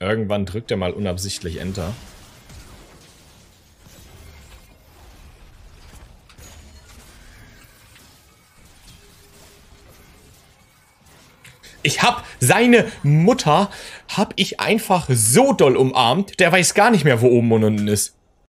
Irgendwann drückt er mal unabsichtlich Enter. Ich hab seine Mutter, hab ich einfach so doll umarmt, der weiß gar nicht mehr, wo oben und unten ist.